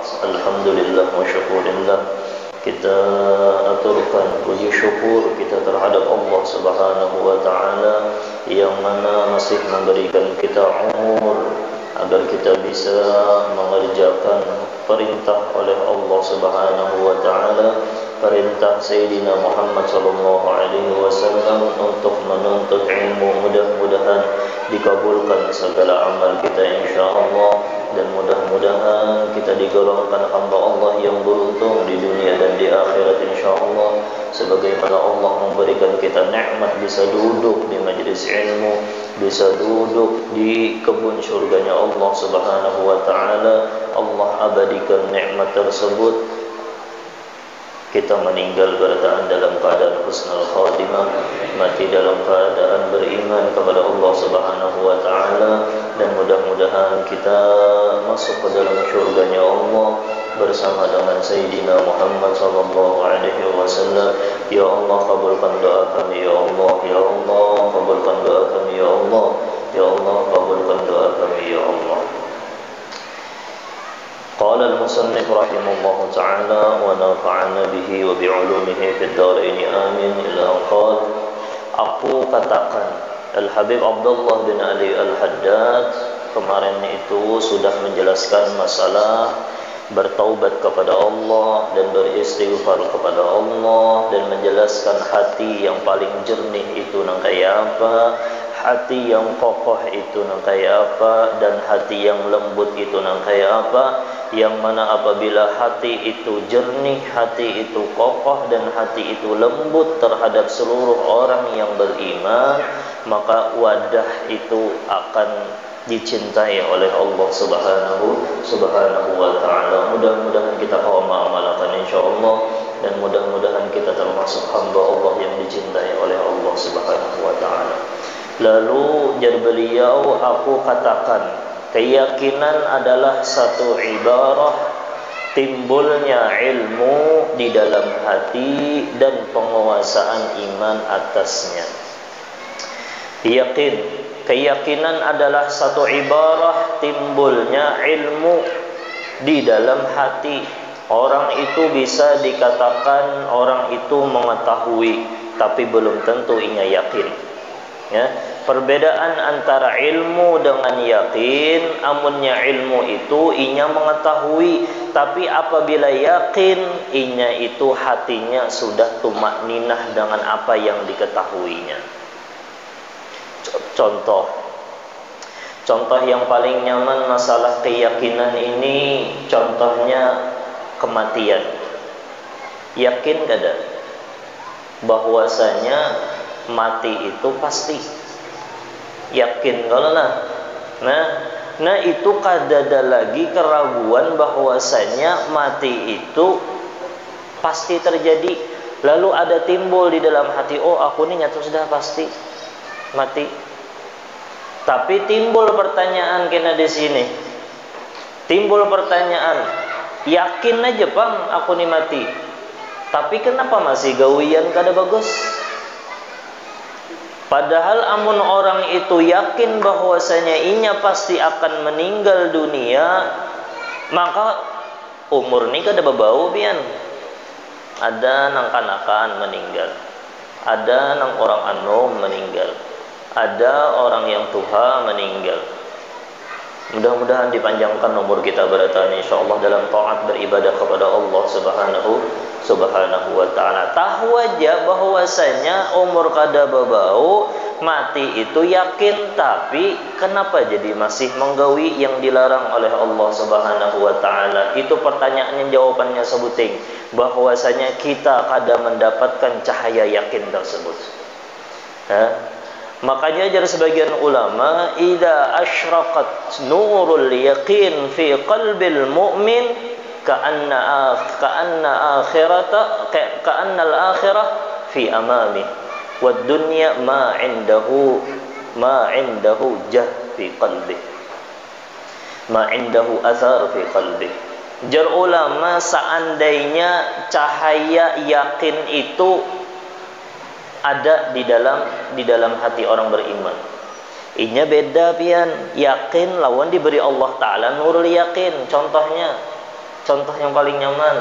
Alhamdulillah wa syukurillah. Kita aturkan puji syukur kita terhadap Allah Subhanahu wa taala yang mana masih memberikan kita umur agar kita bisa mengerjakan perintah oleh Allah Subhanahu wa taala, perintah Sayyidina Muhammad sallallahu alaihi wasallam untuk menuntut ilmu. Mudah-mudahan dikabulkan segala amal kita insyaallah, dan mudah-mudahan kita digolongkan hamba Allah yang beruntung di dunia dan di akhirat insyaallah, sebagaimana Allah memberikan kita nikmat bisa duduk di majlis ilmu, bisa duduk di kebun syurganya Allah Subhanahu wa taala. Allah abadikan nikmat tersebut. Kita meninggal bertahan dalam keadaan husnul khatimah, mati dalam keadaan beriman kepada Allah Subhanahu wa taala, dan mudah-mudahan kita masuk ke dalam syurganya Allah bersama dengan Sayyidina Muhammad sallallahu alaihi wasallam. Ya Allah, kabulkan doa kami ya Allah, ya Allah, kabulkan doa kami ya Allah, ya Allah, kabulkan doa kami ya Allah. قال المصنف رحمه الله تعالى ونفعنا به وبعلومه في الدارين آمين إلى أن قال. Aku katakan, Al-Habib Abdullah bin Ali Al-Haddad kemarin itu sudah menjelaskan masalah bertaubat kepada Allah dan beristighfar kepada Allah, dan menjelaskan hati yang paling jernih itu nang kayak apa, hati yang kokoh itu nang kayak apa, dan hati yang lembut itu nang kayak apa. Yang mana apabila hati itu jernih, hati itu kokoh, dan hati itu lembut terhadap seluruh orang yang beriman, maka wadah itu akan dicintai oleh Allah Subhanahu wa taala. Mudah-mudahan kita kaum mengamalkan insyaallah, dan mudah-mudahan kita termasuk hamba Allah yang dicintai oleh Allah Subhanahu wa taala. Lalu jar beliau, aku katakan, keyakinan adalah satu ibarah timbulnya ilmu di dalam hati dan penguasaan iman atasnya. Yakin, keyakinan adalah satu ibarah timbulnya ilmu di dalam hati. Orang itu bisa dikatakan orang itu mengetahui, tapi belum tentu inya yakin. Ya, perbedaan antara ilmu dengan yakin. Amunnya ilmu itu inya mengetahui, tapi apabila yakin inya itu hatinya sudah tumakninah dengan apa yang diketahuinya. Contoh yang paling nyaman masalah keyakinan ini, contohnya kematian. Yakin kada bahwasanya mati itu pasti? Yakin kalau nah itu kada ada lagi keraguan bahwasanya mati itu pasti terjadi. Lalu ada timbul di dalam hati, oh aku ini nyata sudah pasti mati. Tapi timbul pertanyaan kena di sini. Timbul pertanyaan, yakin aja bang aku ini mati, tapi kenapa masih gawian kada bagus? Padahal amun orang itu yakin bahwasanya inya pasti akan meninggal dunia, maka umur ni kada babau pian. Ada nang kanakan meninggal, ada nang orang anom meninggal, ada orang yang tua meninggal. Mudah-mudahan dipanjangkan umur kita bertahan insyaallah dalam taat beribadah kepada Allah Subhanahu wa taala. Tahu aja bahwasanya umur kada babau, mati itu yakin, tapi kenapa jadi masih menggawi yang dilarang oleh Allah Subhanahu wa taala? Itu pertanyaannya, jawabannya sebuting bahwasanya kita kada mendapatkan cahaya yakin tersebut. Makanya ajar sebagian ulama, idza asyraqat nurul yaqin fi qalbil mu'min ka'anna al-akhirah fi amami wad dunya ma indahu jah fi qalbi, ma indahu athar fi qalbi. Jar ulama, seandainya cahaya yakin itu ada di dalam hati orang beriman, inya beda pian. Yakin lawan diberi Allah Ta'ala nurul yakin. Contohnya Contoh yang paling nyaman.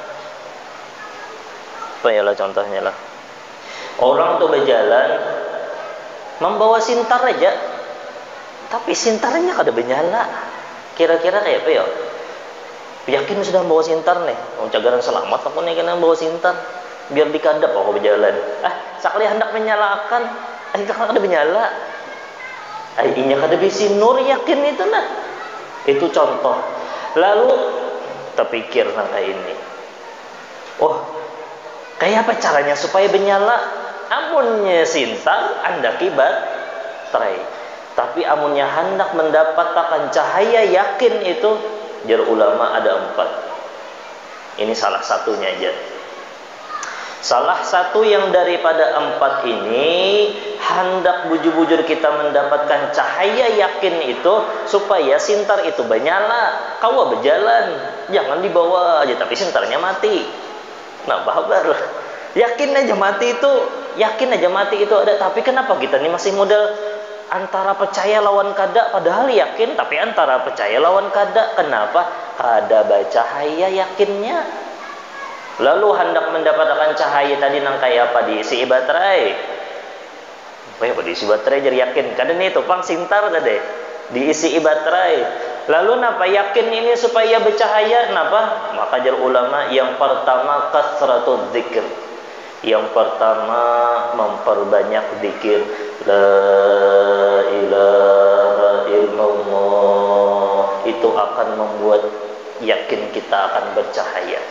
Apa ya lah contohnya lah? Orang tuh berjalan membawa sintar aja, tapi sintarnya kada bernyala. Kira-kira kayak apa ya? Yakin sudah bawa sintar nih, cagaran selamat aku nih kena bawa sintar, biar dikadap aku berjalan. Sakali hendak menyalakan, kada bernyala. Inya kada bisi nur, yakin itu nah. Itu contoh. Lalu terpikir nang ini. Oh, kayak apa caranya supaya bernyala? Amunnya sintar anda kibat baterai, tapi amunnya hendak mendapatkan cahaya yakin itu, jar ulama ada 4. Ini salah satunya aja. Salah satu yang daripada 4 ini, hendak bujur-bujur kita mendapatkan cahaya yakin itu supaya sintar itu bernyala. Kau berjalan, jangan dibawa aja tapi sintarnya mati. Nah, babar. Yakin aja mati itu ada, tapi kenapa kita ini masih modal antara percaya lawan kada, padahal yakin, tapi antara percaya lawan kada. Kenapa? Kada baca cahaya yakinnya. Lalu hendak mendapatkan cahaya tadi nang kayak apa, diisi baterai. Apa diisi baterai jadi yakin? Kada nih tupang sintar tadi diisi baterai. Lalu napa yakin ini supaya bercahaya? Napa? Maka jar ulama yang pertama kasratul dzikir. Yang pertama memperbanyak zikir la ilaha illallah. Itu akan membuat yakin kita akan bercahaya.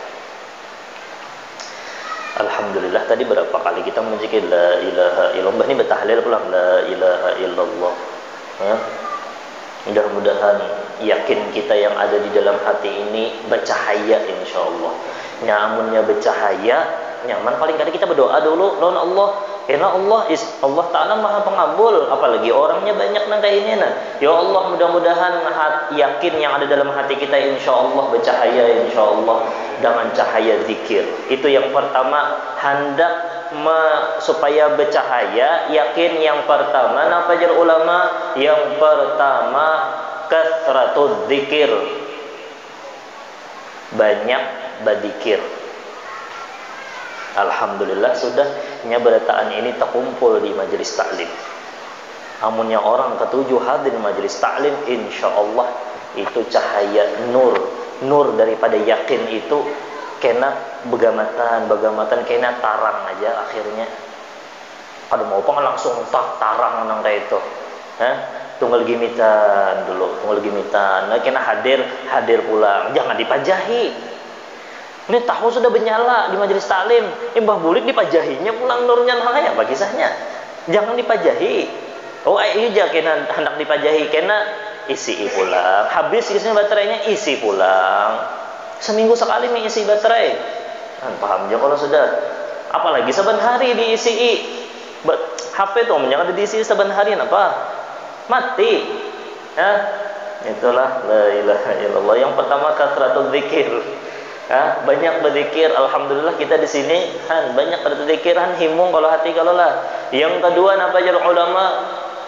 Alhamdulillah tadi berapa kali kita menzikir la ilaha illallah, ini bertahlil pulang la ilaha illallah. Mudah-mudahan yakin kita yang ada di dalam hati ini bercahaya insyaallah. Nyamunnya bercahaya nyaman, paling kali kita berdoa dulu lawan Allah, karena Allah Ta'ala maha pengabul, apalagi orangnya banyak nang kayak ini nah. Ya Allah, mudah-mudahan yakin yang ada dalam hati kita insyaallah bercahaya insyaallah dengan cahaya zikir. Itu yang pertama, hendak supaya bercahaya yakin. Yang pertama napa jar ulama? Yang pertama kasratul zikir, banyak berzikir. Alhamdulillah sudah berataan ini terkumpul di majelis taklim. Amunnya orang ketujuh hadir di majelis taklim, insyaallah itu cahaya nur daripada yakin itu kena begamatan kena tarang aja akhirnya. Ada mau pengen langsung tarang nang kayak itu. Tunggal gimitan dulu, nah kena hadir pulang, jangan dipajahi. Ini tahu sudah bernyala di majelis taklim, mbah bulik dipajahinya pulang nurnya nalaya apa kisahnya? Jangan dipajahi. Oh iya kena hendak dipajahi, kena isi pulang. Habis isinya baterainya isi pulang. Seminggu sekali nih isi baterai. Paham aja kalau sudah. Apalagi saban hari diisi. HP tuh jangan diisi saban hari apa? Mati. Itulah la ilaha illallah. Yang pertama kasratul dzikir. Banyak berzikir. Alhamdulillah kita di sini banyak berzikir, himung kalau hati kalau lah. Yang kedua napa jar ulama?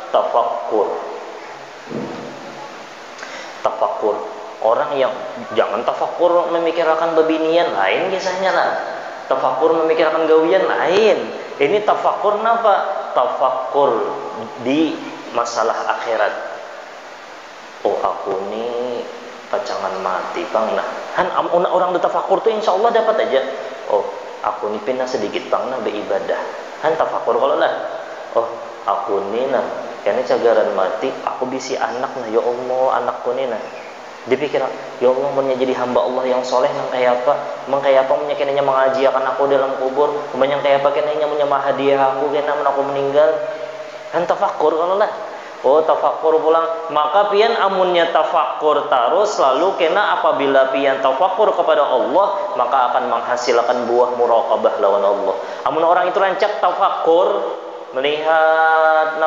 Tafakkur. Orang yang jangan tafakkur memikirkan bebinian, lain kisahnya lah. Tafakkur memikirkan gawian, lain. Ini tafakkur napa? Tafakkur di masalah akhirat. Oh aku nih pacangan mati bang, nah orang tafakur tuh insya Allah dapat aja. Oh aku nih pernah sedikit bang nah beribadah, tafakur kalau lah. Oh aku nih nah karena cagaran mati aku bisi anak nah, ya Allah anakku nih nah dipikir ya Allah mau jadi hamba Allah yang soleh nang kayak apa, menyakinnya mengaji akan aku dalam kubur, yang kayak apa kenanya punya hadiah aku kena aku meninggal, tafakur kalau lah. Oh tafakkur pulang, maka pian amunnya tafakkur terus lalu kena apabila pian tafakkur kepada Allah maka akan menghasilkan buah muraqabah lawan Allah. Amun orang itu rancak tafakkur melihat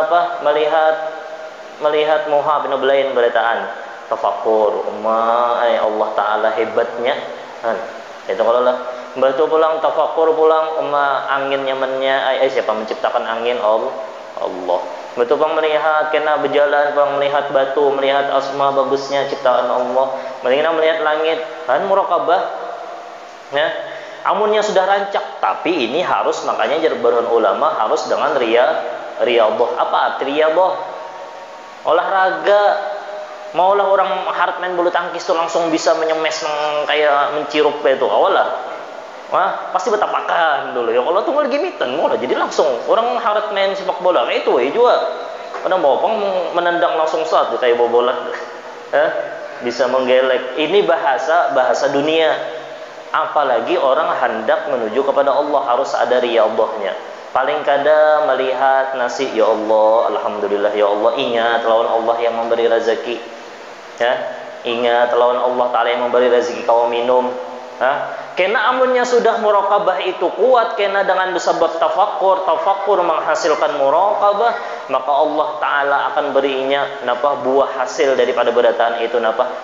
muha bin belain berataan tafakkur Allah Ta'ala hebatnya itu kalau lah batu pulang tafakkur pulang angin nyamannya siapa menciptakan angin? Allah. Betul bang melihat kena berjalan, bang melihat batu, melihat asma bagusnya ciptaan Allah, mendingan melihat langit, kan muraqabah. Ya. Amunnya sudah rancak, tapi ini harus, makanya jarbahun ulama harus dengan riyadhah. Apa arti riyadhah? Olahraga. Maulah orang hard main bulu tangkis tuh langsung bisa menyemes kayak mencirup itu awal lah. Wah, pasti betapakan dulu ya. Kalau tunggal gimitan, mau lah jadi langsung orang hard main sepak bola kayak itu juga. Kadang bawa menendang langsung saat kayak bola. Bisa menggelek. Ini bahasa dunia. Apalagi orang hendak menuju kepada Allah harus ada riyadhahnya. Paling kada melihat nasi, ya Allah, alhamdulillah ya Allah, ingat lawan Allah yang memberi rezeki. Ya, ingat lawan Allah Ta'ala yang memberi rezeki kau minum. Kena amunnya sudah muraqabah itu kuat, kena dengan bersebab tafakur menghasilkan muraqabah, maka Allah Ta'ala akan berinya buah hasil daripada berataan itu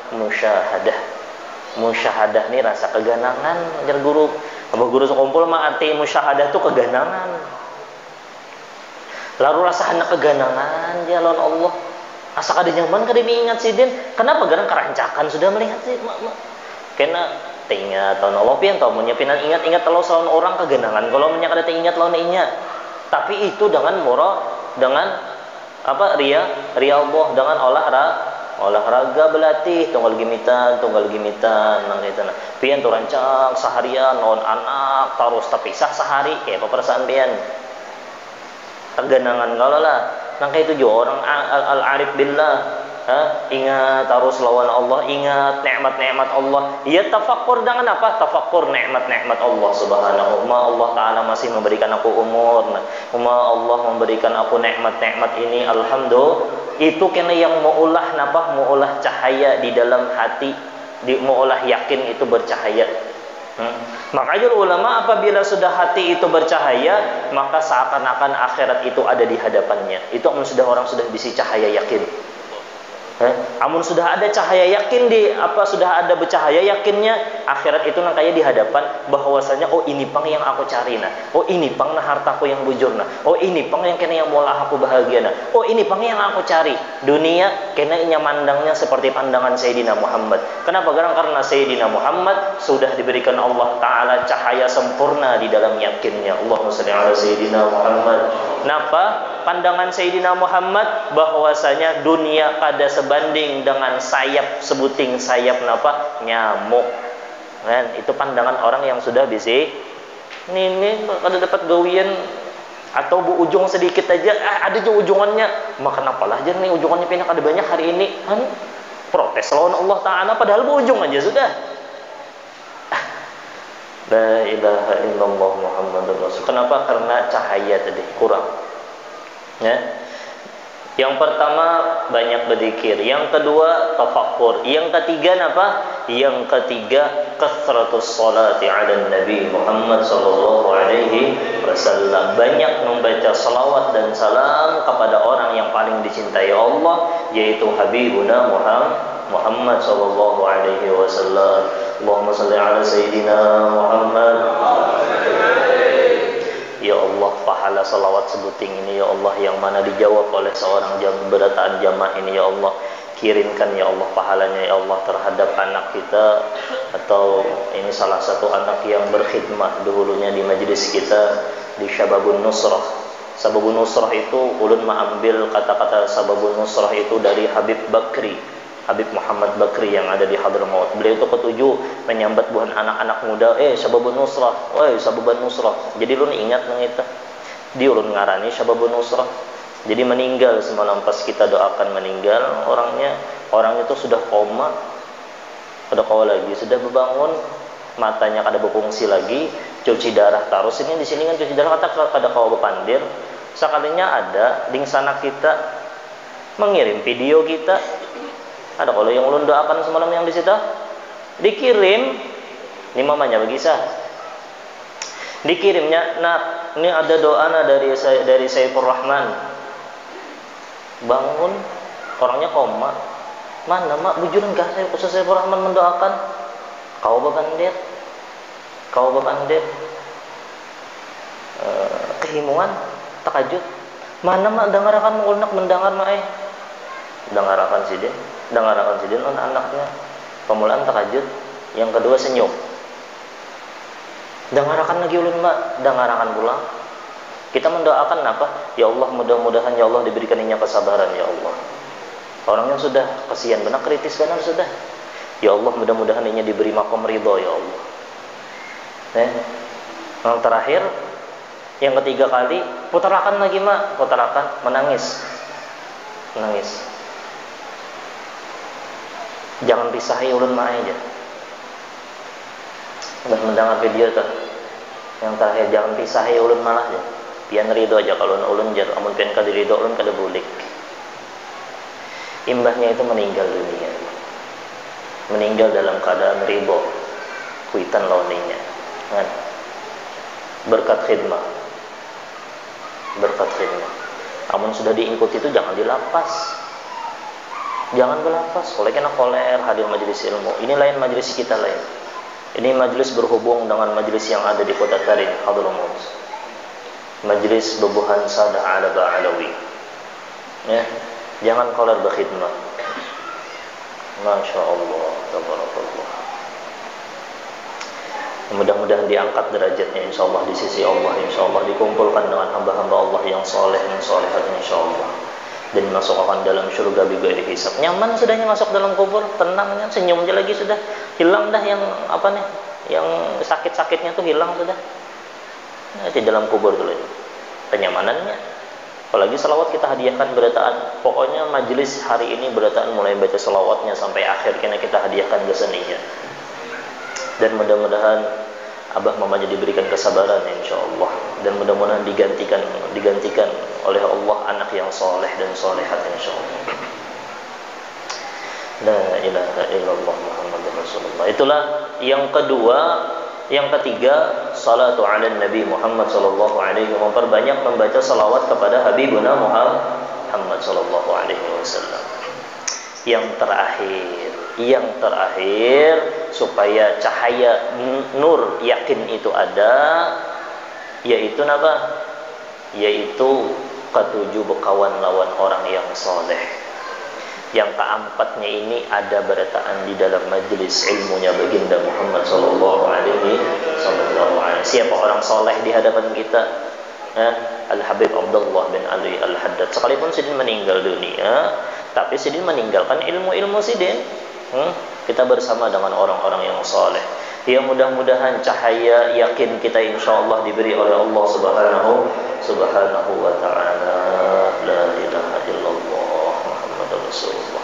musyahadah ini rasa keganangan. Ajar guru sekumpul arti musyahadah itu keganangan, lalu rasa hendak keganangan jalan Allah asa kada nyaman kada diingat sidin. Kenapa? Garang kerancakan sudah melihat sih kena ingat tahun Allah pian tau punya pinan ingat lawan salon orang kegenangan kalau menyak ada ingat lawan ingat, tapi itu dengan riyadhah, dengan olahraga berlatih tunggal gimitan nang itu nah pian tuh rancang seharian lawan anak terus terpisah sehari kayak apa perasaan pian kegenangan kalau lah nang kayak itu juga orang al-arif billah. Ingat harus lawan Allah, ingat nikmat-nikmat Allah. Ya tafakkur dengan apa? Tafakkur nikmat-nikmat Allah Subhanahu. Allah Ta'ala masih memberikan aku umur. Allah memberikan aku nikmat-nikmat ini. Alhamdulillah. Itu kena yang maulah maulah cahaya di dalam hati, maulah yakin itu bercahaya. Makanya ulama apabila sudah hati itu bercahaya, maka seakan-akan akhirat itu ada di hadapannya. Itu sudah orang sudah bisa cahaya yakin. Amun sudah ada cahaya yakin sudah ada bercahaya yakinnya, akhirat itu nang kayak di hadapan bahwasanya oh ini pang yang aku cari nah, oh ini pang nah hartaku yang bujur nah, oh ini pang yang kena yang mola aku bahagia nah, oh ini pang yang aku cari. Dunia kena inya mandangnya seperti pandangan Sayyidina Muhammad. Kenapa? Karena Sayyidina Muhammad sudah diberikan Allah Ta'ala cahaya sempurna di dalam yakinnya. Allahumma shalli ala Sayyidina Muhammad. Napa? Pandangan Sayyidina Muhammad bahwasanya dunia kada sebanding dengan sebuting sayap nyamuk. Kan itu pandangan orang yang sudah bisa ini kada dapat gawian atau bu ujung sedikit aja ada juga ujungannya, maka kenapalah aja nih ujungannya pindah kada banyak hari ini kan protes lawan Allah Ta'ala padahal bu ujung aja sudah. La ilaha illallah Muhammadur Rasul. Kenapa? Karena cahaya tadi kurang. Ya. Yang pertama banyak berzikir, yang kedua tafakkur, yang ketiga apa? Yang ketiga kasratus salati ala Nabi Muhammad sallallahu alaihi wasallam. Banyak membaca salawat dan salam kepada orang yang paling dicintai Allah, yaitu Habibuna Muhammad sallallahu alaihi wasallam. Allahumma salli ala Sayyidina Muhammad. Ya Allah, pahala salawat sebuting ini ya Allah yang mana dijawab oleh seorang berataan jamaah ini ya Allah, kirimkan ya Allah pahalanya ya Allah terhadap anak kita, atau ini salah satu anak yang berkhidmat dahulunya di majelis kita di Syababun Nusrah. Sababun Nusrah itu ulun mengambil kata-kata Sababun Nusrah itu dari Habib Muhammad Bakri yang ada di Hadramaut. Beliau itu ketujuh menyambat buhan anak-anak muda, Sababun Nusrah, Sababun Nusrah. Jadi lu ingat nang itu. Di ulun ngarani Sababun Nusrah. Jadi meninggal semalam pas kita doakan meninggal orang itu sudah koma. Kada kau lagi, sudah berbangun, matanya kada berfungsi lagi, cuci darah terus. Ini di sini kan cuci darah kada kau berpandir. Sekalinya ada di sana kita mengirim video kita. Ada kalau yang ulun doakan semalam yang di situ dikirim, ini mamanya begisah. Dikirimnya, nah ini ada doa dari Saifur Rahman. Bangun, orangnya koma. Mana mak bujuran gak saya khusus Saifur Rahman mendoakan? Kau bebandet, kehimungan, takajud. Mana mak dengarakan mengunak mendengar mak dengarakan sidin anak-anaknya Pemulaan tahajud. Yang kedua senyum. Dengarakan lagi ulun mbak, dengarakan pula. Kita mendoakan apa? Ya Allah, mudah-mudahan ya Allah diberikannya kesabaran ya Allah. Orang yang sudah kasihan benar, kritis benar sudah. Ya Allah, mudah-mudahan ini diberi makom ridho ya Allah. Yang terakhir, yang ketiga kali, putarakan lagi mak, putarakan, menangis. Jangan pisahi ulun mak aja. Udah mendengar video tuh. Yang terakhir, jangan pisahi ulun malah aja. Pian ridho aja kalau ulun jar, amun pian kada ridho ulun kada bulik. Imbahnya itu meninggal dunia. Meninggal dalam keadaan ridho. Kuitan lawannya. Kan? Berkat khidmah. Amun sudah diingkut itu jangan dilapas. Jangan berlapas. Oleh kena koler hadir majelis ilmu. Ini lain majelis kita lain. Ini majelis berhubung dengan majelis yang ada di kota Tarin, Hadramaut. Majelis Bebuhan Sadah Alaba Alawi. Ya, jangan koler berkhidmat. Masya Allah, tabarakallah. Mudah-mudahan diangkat derajatnya insya Allah di sisi Allah. Insya Allah dikumpulkan dengan hamba-hamba Allah yang soleh dan solehat insya Allah. Dan masukkan dalam surga bighairi hisab. Nyaman sudahnya masuk dalam kubur, tenangnya, senyum aja lagi sudah. Hilang dah yang apa nih? Yang sakit-sakitnya tuh hilang sudah. Nah, di dalam kubur dulu ini. Kenyamanannya. Apalagi salawat kita hadiahkan berataan. Pokoknya majelis hari ini berataan mulai baca salawatnya sampai akhir kena kita hadiahkan ke seninya. Dan mudah-mudahan Abah mamanya diberikan kesabaran insyaAllah. Dan mudah-mudahan digantikan oleh Allah anak yang soleh dan solehat insyaAllah. La ilaha illallah Muhammadur Rasulullah. Itulah yang kedua. Yang ketiga, salatu ala Nabi Muhammad sallallahu alaihi wasallam. Memperbanyak membaca salawat kepada Habibuna Muhammad sallallahu alaihi wasallam. Yang terakhir supaya cahaya nur yakin itu ada, yaitu apa? Yaitu ketujuh bekawan lawan orang yang soleh. Yang keempatnya ini ada berataan di dalam majelis ilmunya baginda Muhammad sallallahu alaihi wasallam. Siapa orang soleh di hadapan kita? Al-Habib Abdullah bin Ali Al-Haddad. Sekalipun Sidin meninggal dunia, tapi Sidin meninggalkan ilmu-ilmu Sidin. Kita bersama dengan orang-orang yang soleh. Yang mudah-mudahan cahaya yakin kita insyaallah diberi oleh Allah Subhanahu wa ta'ala. La ilaha illallah Muhammadur Rasulullah.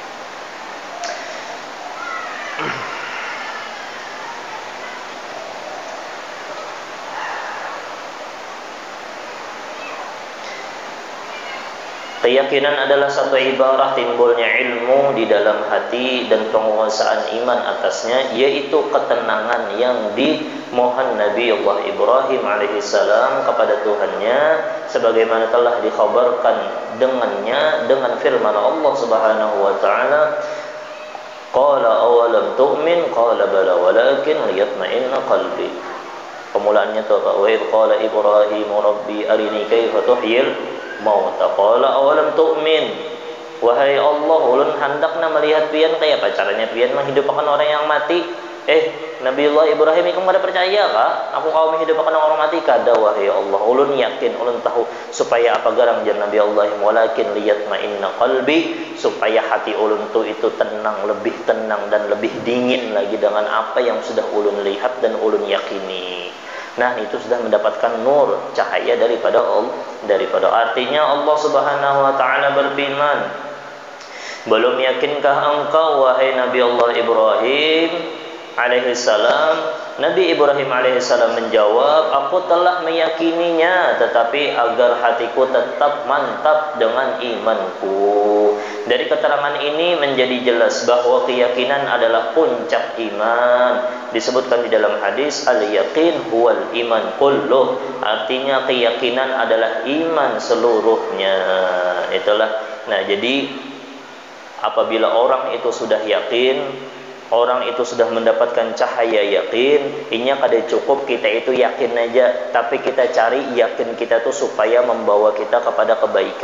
Keyakinan adalah satu ibarah timbulnya ilmu di dalam hati dan penguasaan iman atasnya, yaitu ketenangan yang dimohon Nabi Allah Ibrahim alaihissalam kepada Tuhannya, sebagaimana telah dikhabarkan dengannya dengan firman Allah Subhanahu wa taala, qala awalam tu'min qala bala walakin liyatma'inna qalbi. Pemulaannya itu apa? Wa idh qala Ibrahim rabbi arini kaifa tuhyil mauta qala awalam tu'min. Wahai Allah, ulun hendakna melihat pian kaya apa caranya pian menghidupkan orang yang mati. Nabiullah Ibrahim iku kada percaya kah? Aku kau menghidupkan orang mati kada. Wahai Allah, ulun yakin, ulun tahu supaya apa garang jan Nabi Allah, walakin liyatma'inna qalbi, supaya hati ulun itu tenang, lebih tenang dan lebih dingin lagi dengan apa yang sudah ulun lihat dan ulun yakini. Nah, itu sudah mendapatkan nur, cahaya daripada Allah. Artinya Allah Subhanahu wa taala berfirman, belum yakinkah engkau wahai Nabi Allah Ibrahim alaihissalam? Nabi Ibrahim alaihissalam menjawab, aku telah meyakininya, tetapi agar hatiku tetap mantap dengan imanku. Dari keterangan ini menjadi jelas bahwa keyakinan adalah puncak iman. Disebutkan di dalam hadis, al-yaqin huwal iman kulluh. Artinya keyakinan adalah iman seluruhnya. Itulah. Nah, jadi apabila orang itu sudah yakin, orang itu sudah mendapatkan cahaya yakin, ini kada cukup kita itu yakin aja, tapi kita cari yakin kita tuh supaya membawa kita kepada kebaikan.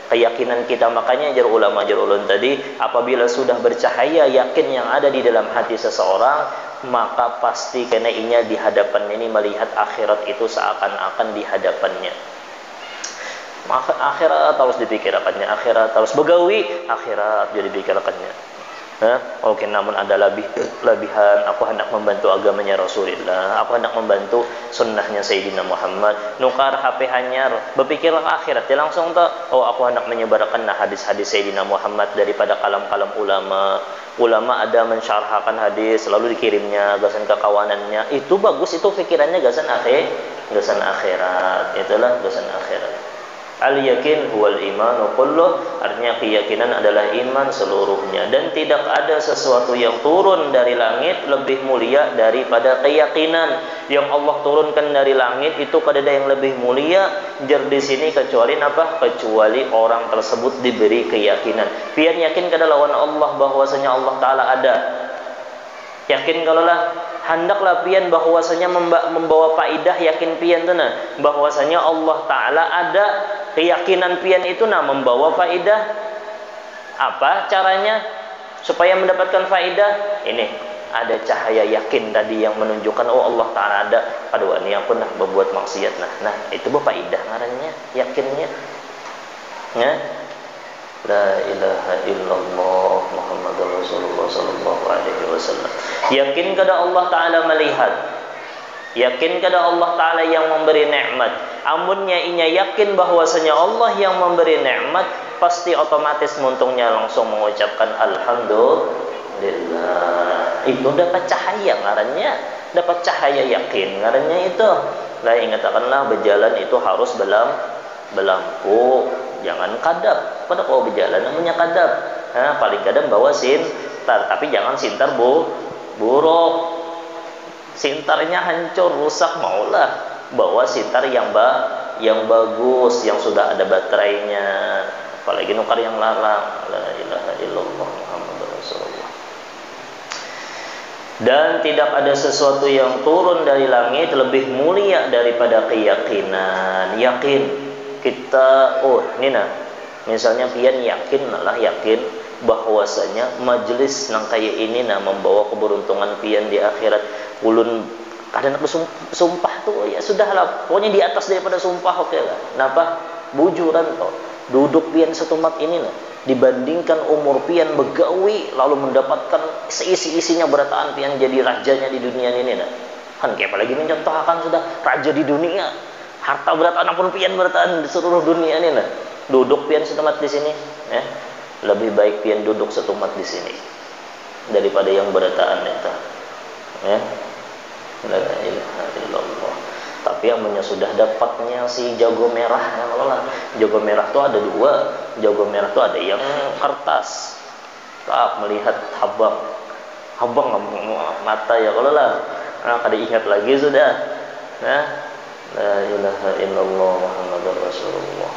keyakinan kita. Makanya jar ulama tadi, apabila sudah bercahaya yakin yang ada di dalam hati seseorang, maka pasti kena inya di hadapannya ini melihat akhirat itu seakan-akan di hadapannya. Maka akhirat harus dipikirkannya, akhirat harus begawi, akhirat jadi dipikirkannya. Oke, namun ada lebihan. Aku hendak membantu agamanya Rasulullah, aku hendak membantu sunnahnya Sayyidina Muhammad. Nukar HP hanyar, berpikirlah akhirat. Dia langsung tak, oh aku hendak menyebarkan hadis-hadis Sayyidina Muhammad daripada kalam-kalam ulama. Ulama ada mensyarahkan hadis, lalu dikirimnya gasan ke kawanannya. Itu bagus, itu pikirannya gasan akhirat. Itulah gasan akhirat. Al-yakin huwal imanu kulluh, artinya keyakinan adalah iman seluruhnya, dan tidak ada sesuatu yang turun dari langit lebih mulia daripada keyakinan. Yang Allah turunkan dari langit itu kada ada yang lebih mulia jar di sini kecuali apa? Kecuali orang tersebut diberi keyakinan. Pian yakin kada lawan Allah bahwasanya Allah taala ada. Yakin kalau lah, hendaklah pian bahwasanya membawa faidah, yakin pian tu nah bahwasanya Allah taala ada. Keyakinan pian itu nah membawa faidah. Apa caranya supaya mendapatkan faidah? Ini ada cahaya yakin tadi yang menunjukkan oh Allah taala ada. Aduh, ini aku nak berbuat maksiat nah itu berfaidah ngarannya, yakinnya. Ya. La ilaha illallah Muhammadur Rasulullah sallallahu alaihi wasallam. Yakin kepada Allah taala melihat, yakin kepada Allah taala yang memberi nikmat. Amunnya inya yakin bahwasanya Allah yang memberi nikmat, pasti otomatis muntungnya langsung mengucapkan alhamdulillah. Itu dapat cahaya ngarannya, dapat cahaya yakin ngarannya itu. Lah ingatkanlah berjalan itu harus belampu. Jangan kadap. Pada kau berjalan namanya kadap. Paling kadang bawa sintar, tapi jangan sintar buruk. Sintarnya hancur, rusak, maulah bawa sintar yang bagus, yang sudah ada baterainya. Apalagi nukar yang larang. La ilaha illallah Muhammadur Rasulullah. Dan tidak ada sesuatu yang turun dari langit lebih mulia daripada keyakinan. Yakin kita, oh ini nah, misalnya pian yakin bahwasanya majelis nang kaya ini nah membawa keberuntungan pian di akhirat. Ulun kadang sumpah tuh ya sudahlah, pokoknya di atas daripada sumpah, oke lah. Napa bujuran toh duduk pian setumat ini nah dibandingkan umur pian begawi lalu mendapatkan seisi-isinya berataan pian jadi rajanya di dunia ini nah. Kan kayak apalagi mencontohkan sudah raja di dunia. Harta berataan pun pian berataan di seluruh dunia ini nah. Duduk pian setumat di sini, ya. Lebih baik pian duduk setumat di sini daripada yang berataan itu. Ya. La ilaha illallah. Tapi yang sudah dapatnya si jago merah, ya kalau lah. Jago merah tuh ada dua. Jago merah tuh ada yang kertas. Tak melihat habang mata ya kalau lah. Nah, kada ingat lagi sudah. Nah, la ilaha illallah Muhammadur Rasulullah.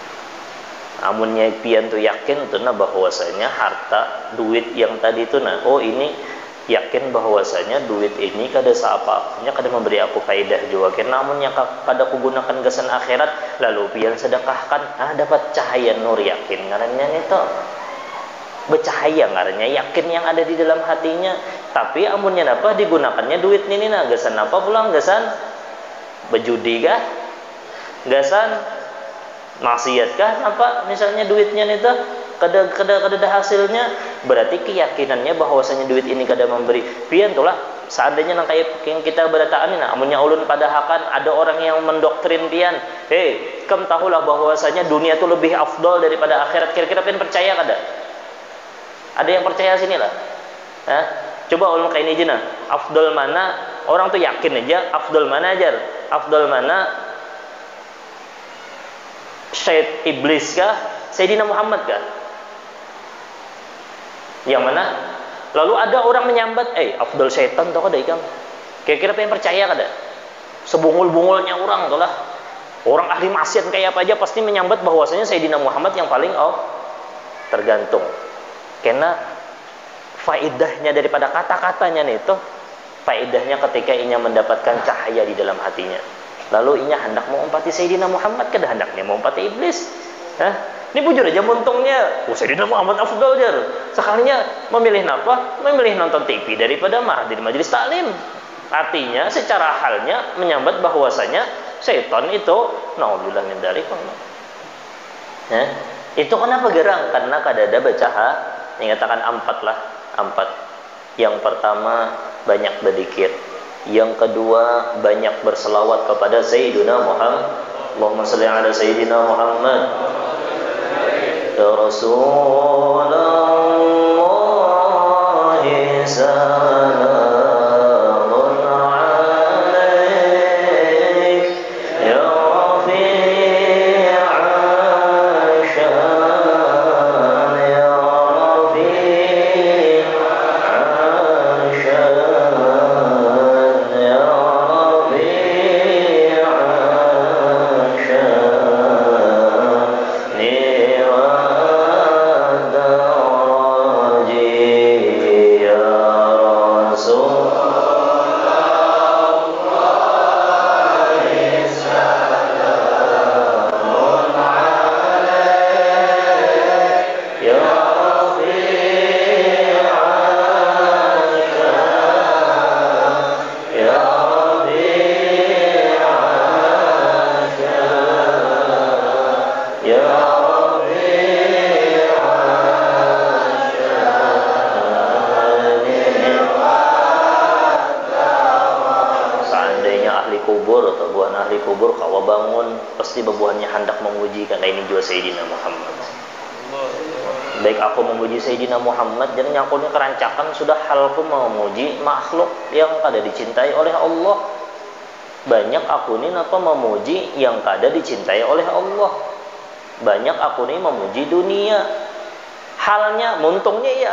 Amunnya pian tu yakin tu nah bahwasanya harta duit yang tadi tu nah, oh ini yakin bahwasanya duit ini kada seapa-apanya, kada memberi aku faedah juga. Namunnya kada aku gunakan gasan akhirat, lalu pian sedekahkan, dapat cahaya nur yakin ngarannya itu. Bercahaya ngarannya yakin yang ada di dalam hatinya. Tapi amunnya apa digunakannya duit ini nah gasan apa pulang, gasan berjudi kah? Gasan maksiat kah? Apa misalnya duitnya itu kada ada hasilnya, berarti keyakinannya bahwasanya duit ini kada memberi. Pian tulah seandainya nang kayak yang kita berataan ini, amunnya ulun padahakan ada orang yang mendoktrin pian, kamu tahulah bahwasanya dunia itu lebih afdol daripada akhirat. Kira-kira pian percaya kada? Ada yang percaya sini lah. Coba ulun kayak ini aja nah, afdol mana? Orang tuh yakin aja, afdol mana aja? Afdol mana? Syait iblis kah? Sayyidina Muhammad kah? Yang mana? Lalu ada orang menyambat, afdol syaitan tau kada ikam? Kira-kira pengen percaya kada? Sebungul-bungulnya orang tuh lah. Orang ahli maksiat kayak apa aja pasti menyambat bahwasanya Sayyidina Muhammad yang paling tergantung. Karena faedahnya daripada kata-katanya nih itu, faedahnya ketika inya mendapatkan cahaya di dalam hatinya. Lalu inya hendak mengumpati Sayyidina Muhammad, kada hendaknya mengumpati iblis. Ini bujur aja muntungnya. Sayyidina Muhammad afdal jar. Sekalinya memilih apa? Memilih nonton TV daripada mahdir majelis taklim. Artinya secara halnya menyambat bahwasanya setan itu naudzubillah min dzalik. Itu kenapa gerang? Karena kadada baca dikatakan 4 lah, 4. Yang pertama banyak berzikir. Yang kedua banyak berselawat kepada Sayyidina Muhammad. Allahumma shalli ala Sayyidina Muhammad. Ya Rasulullah salamun alaik ya rafi'an syan ya rafi'an syan ya rafi'an kubur kawa bangun pasti bebuhannya hendak memuji karena ini juga Sayyidina Muhammad. Baik aku memuji Sayyidina Muhammad dan nyakulnya kerancakan sudah halku memuji makhluk yang kada dicintai oleh Allah. Banyak aku ini apa memuji yang kada dicintai oleh Allah. Banyak aku ini memuji dunia. Halnya muntungnya ya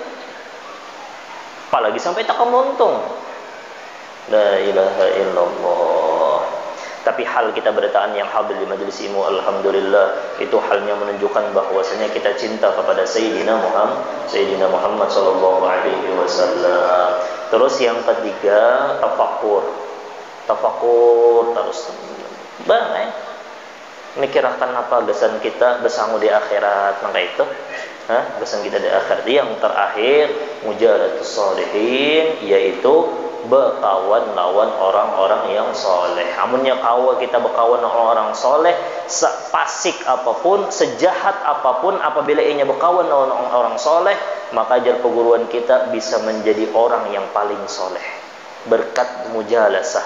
apalagi sampai tak muntung. La ilaha illallah. Tapi hal kita berdataan yang hadir di majelis ilmu alhamdulillah itu halnya menunjukkan bahwasanya kita cinta kepada Sayyidina Muhammad sallallahu alaihi wasallam. Terus yang ketiga tafakur terus mikirkan apa gesan kita besangu di akhirat maka itu gesan kita di akhirat. Yang terakhir mujalatus sholihin yaitu berkawan lawan orang-orang yang soleh. Amunnya kawa kita berkawan orang-orang soleh, sepasik apapun, sejahat apapun, apabila ianya berkawan lawan orang soleh, maka ajar perguruan kita bisa menjadi orang yang paling soleh. Berkat mujalasah,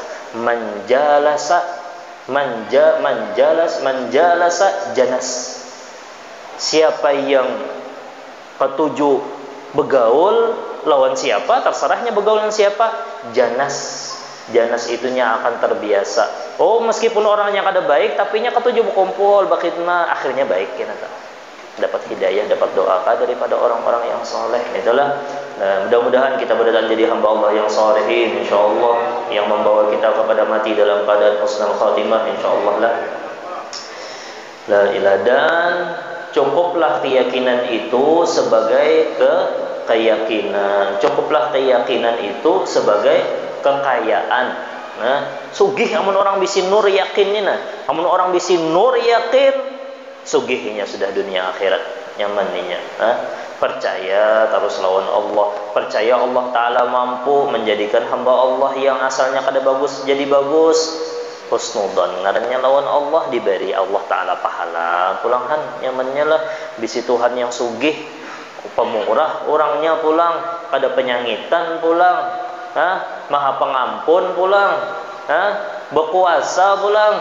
manjalasa janas. Siapa yang ketujuh bergaul lawan siapa, terserahnya bergaul dengan siapa, janas itunya akan terbiasa. Oh meskipun orangnya kada baik tapi nya ketujuh berkumpul bakitna akhirnya baik ya dapat hidayah, dapat doa daripada orang-orang yang soleh. Itulah mudah-mudahan kita berdatang jadi hamba Allah yang solehin insyaallah, yang membawa kita kepada mati dalam keadaan husnul khatimah insyaallah lah. La ilaha. Dan cukuplah keyakinan itu sebagai keyakinan. Cukuplah keyakinan itu sebagai kekayaan. Sugih amun orang bisi nur yakin amun orang bisi nur yakin sugihnya sudah dunia akhirat nyamannya. Percaya terus lawan Allah. Percaya Allah Ta'ala mampu menjadikan hamba Allah yang asalnya kada bagus jadi bagus. Husnudzon ngarannya lawan Allah diberi Allah Ta'ala pahala. Pulangan nyamannya lah bisi Tuhan yang sugih, pemurah orangnya pulang, pada penyangitan pulang, maha pengampun pulang, berkuasa pulang,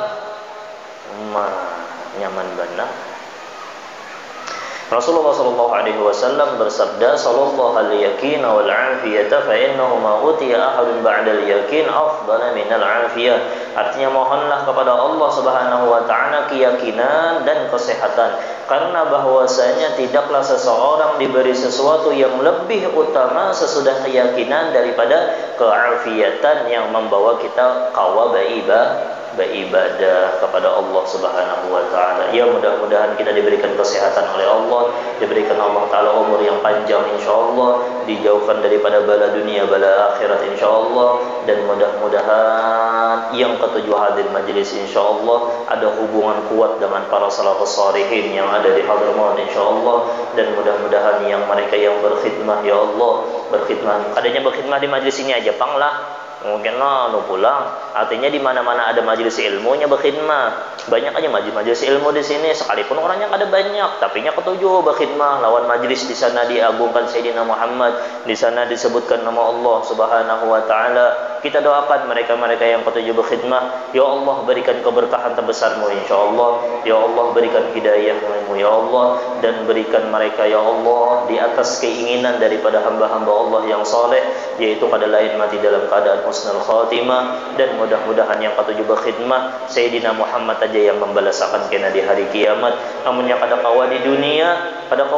nyaman benar. Rasulullah sallallahu alaihi wasallam bersabda, "Sallallahu al-yakin wal 'afiyata fa innahu ma utiya ahadun ba'da al-yakin afdala min al-'afiyah." Artinya mohonlah kepada Allah Subhanahu wa taala keyakinan dan kesehatan, karena bahwasanya tidaklah seseorang diberi sesuatu yang lebih utama sesudah keyakinan daripada keafiatan yang membawa kita qawa beribadah kepada Allah Subhanahu wa taala. Ya, mudah-mudahan kita diberikan kesehatan oleh Allah, diberikan Allah taala umur yang panjang insyaallah, dijauhkan daripada bala dunia bala akhirat insyaallah, dan mudah-mudahan yang ketujuh hadir majelis insyaallah ada hubungan kuat dengan para salafus shalihin yang ada di Hadramaut insyaallah, dan mudah-mudahan yang mereka yang berkhidmah ya Allah, berkhidmah, adanya berkhidmah di majelis ini aja panglah, mungkin lu pulang. Artinya di mana-mana ada majelis ilmunya berkhidmah. Banyak aja majelis ilmu di sini, sekalipun orangnya ada banyak, tapi nya ketujuh berkhidmah lawan majelis. Di sana diagungkan Sayyidina Muhammad, di sana disebutkan nama Allah Subhanahu wa taala. Kita doakan mereka-mereka yang ketujuh berkhidmah, ya Allah berikan keberkahan terbesar-Mu insyaallah. Ya Allah berikan hidayah-Mu ya Allah, dan berikan mereka ya Allah di atas keinginan daripada hamba-hamba Allah yang saleh, yaitu kada lain mati dalam keadaan husnul khatimah. Dan mudah-mudahan yang ketujuh berkhidmah Sayyidina Muhammad aja yang membalasakan kena di hari kiamat. Namun yang kada kawa di dunia,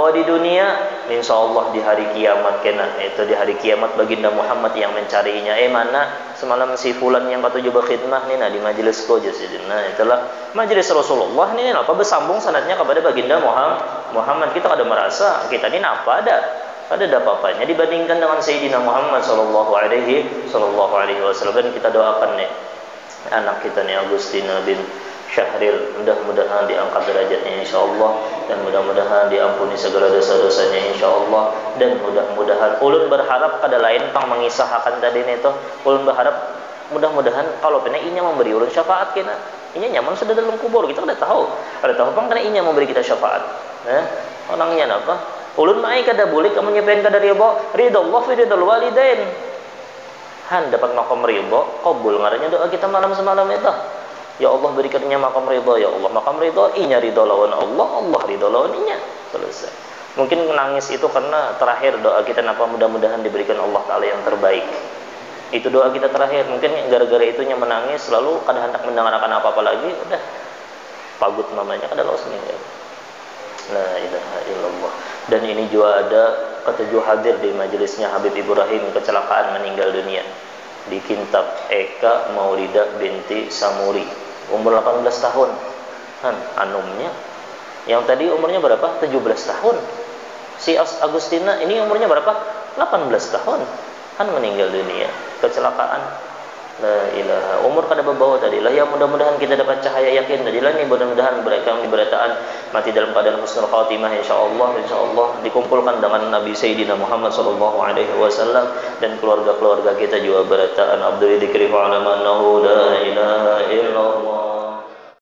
insyaallah di hari kiamat kena, itu di hari kiamat baginda Muhammad yang mencarinya. Mana semalam si fulan yang ketujuh berkhidmah nih, nah di majelis ko Nah itulah majelis Rasulullah nih, apa bersambung sanadnya kepada baginda Muhammad. Kita kada merasa kita ini apa ada apa-apanya dibandingkan dengan Sayyidina Muhammad sallallahu alaihi wasallam. Dan kita doakan nih anak kita nih Agustina bin Syahril, mudah-mudahan diangkat derajatnya insyaallah, dan mudah-mudahan diampuni segala dosa-dosanya insyaallah. Dan mudah-mudahan ulun berharap kada lain pang mengisahkan tadi itu, ulun berharap mudah-mudahan kalau pernah inya memberi ulun syafaat kena, inya nyaman sudah dalam kubur, kita kada tahu pang karena inya memberi kita syafaat. Orangnya apa? Ulun mai kada boleh kamu nyepen kada ridha Allah fi ridhal walidain. Han dapat makom ridha, qabul ngarannya doa kita malam semalam itu. Ya Allah berikannya makam ridha, ya Allah makam ridha, inya ridha lawan Allah, Allah ridha lawan inya. Selesai. Mungkin nangis itu karena terakhir doa kita napa mudah-mudahan diberikan Allah taala yang terbaik. Itu doa kita terakhir. Mungkin gara-gara itunya menangis, lalu kada hendak mendengarkan apa-apa lagi, udah pagut mamanya kada laos meninggal. La ilaha illallah. Dan ini juga ada ketujuh hadir di majelisnya Habib Ibrahim kecelakaan meninggal dunia di Kintab Eka Maulida binti Samuri, umur 18 tahun. Anumnya yang tadi umurnya berapa? 17 tahun. Si Agustina ini umurnya berapa? 18 tahun. Meninggal dunia kecelakaan. La ilaha, umur kada bawa tadi lah. Ya mudah-mudahan kita dapat cahaya yakin tadilah nih, mudah-mudahan mereka yang diberitaan mati dalam keadaan husnul khatimah insyaallah dikumpulkan dengan Nabi Sayyidina Muhammad sallallahu alaihi wasallam, dan keluarga-keluarga kita juga beritaan Abdul Dzikri fa'alamannahu la ilaha illallah.